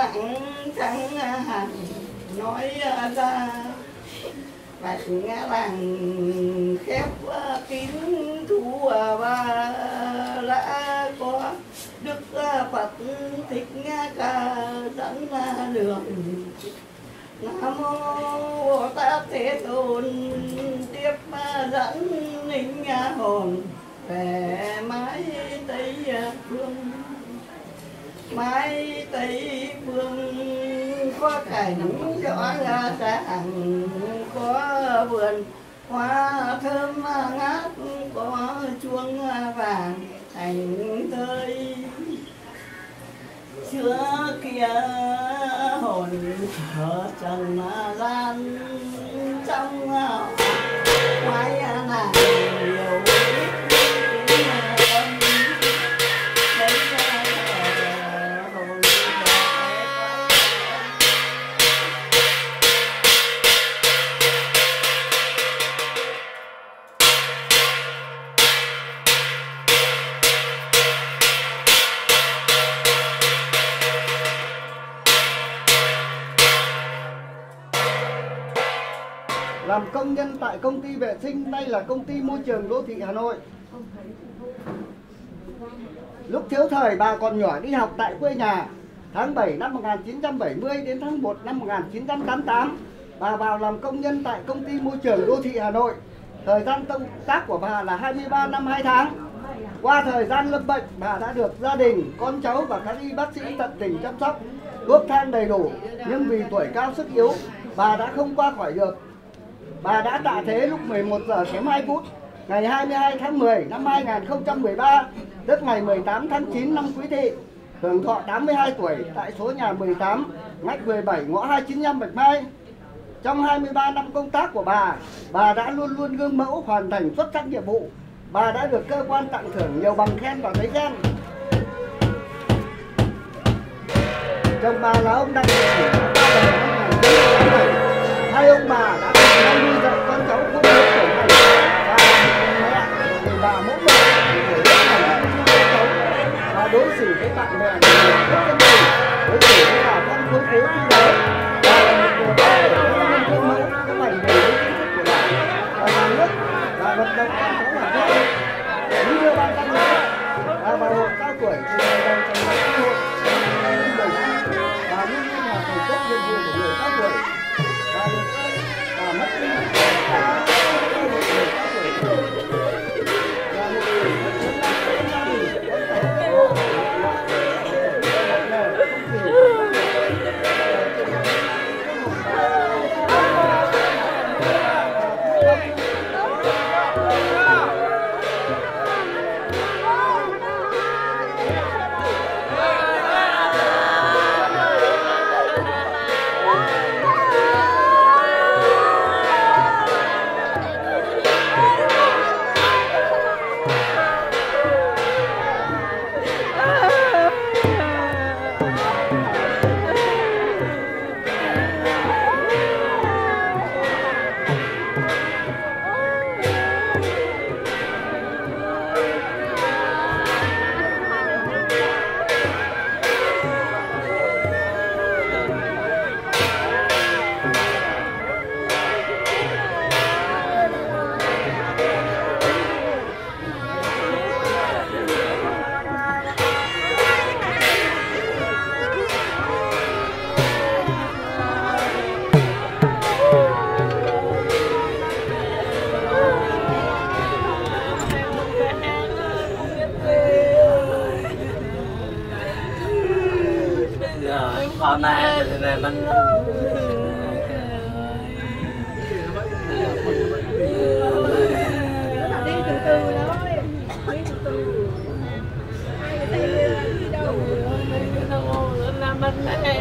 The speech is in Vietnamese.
thẳng thắn hẳn nói ra bạch làng khép kín thu ba đã có đức Phật thích ca dẫn đường. Nam mô Bồ Tát Thế Tôn tiếp dẫn linh hồn về mái Tây Phương. Mái Tây Phương có cảnh rõ ràng, có vườn hoa thơm ngát, có chuông vàng thành thơi. Xưa kia hồn ở trần gian trong mái nàng nhiều làm công nhân tại công ty vệ sinh, nay là công ty môi trường đô thị Hà Nội. Lúc thiếu thời bà còn nhỏ đi học tại quê nhà. Tháng 7 năm 1970 đến tháng 1 năm 1988, bà vào làm công nhân tại công ty môi trường đô thị Hà Nội. Thời gian công tác của bà là 23 năm 2 tháng. Qua thời gian lâm bệnh, bà đã được gia đình, con cháu và các y bác sĩ tận tình chăm sóc, thuốc thang đầy đủ, nhưng vì tuổi cao sức yếu, bà đã không qua khỏi được. Bà đã tạ thế lúc 11 giờ kém 2 phút ngày 22 tháng 10 năm 2013, tức ngày 18 tháng 9 năm Quý Tỵ, hưởng thọ 82 tuổi tại số nhà 18, ngách 17, ngõ 295 Bạch Mai. Trong 23 năm công tác của bà đã luôn luôn gương mẫu, hoàn thành xuất sắc nhiệm vụ. Bà đã được cơ quan tặng thưởng nhiều bằng khen và giấy khen. Chồng bà là ông Đặng Thị, hai ông bà đã cùng nhau nuôi dạy con cháu không được trưởng thành, và mẹ bà mẫu mực để rất là con cháu và đối xử với bạn bè rất chân tình, đối xử với bà con khối phố khi đó. Bà là một người con gương mẫu chấp hành đầy đủ kiến thức của đảng và nhà nước, và vận động con cháu làm theo. Như đưa ban căn nữa, bà vào hội cao tuổi từ ngày đầu thành lập xã hội đến 10 năm, bà luôn luôn hoàn thành tốt nhiệm vụ của người cao tuổi. Bà mất đi một người cao tuổi, là một người mất sức trong gia đình, có thể không hôm nay về mình đi từ từ thôi, đi từ từ. Ai người ta đi đâu làm mình này.